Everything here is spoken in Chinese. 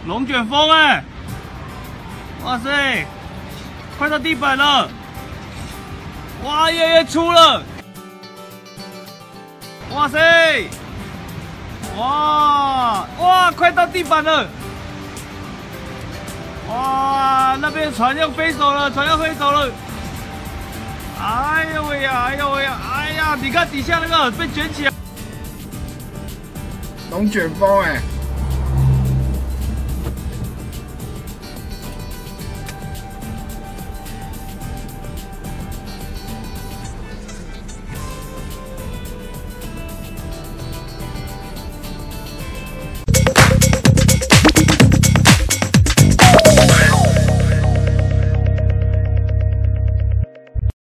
龙卷风哎！哇塞，快到地板了！哇，越来越粗了！哇塞！哇，快到地板了！哇，那边船要飞走了，船要飞走了！哎呦喂呀，哎呦喂呀，哎呀，你看底下那个被卷起来， 龙卷风哎！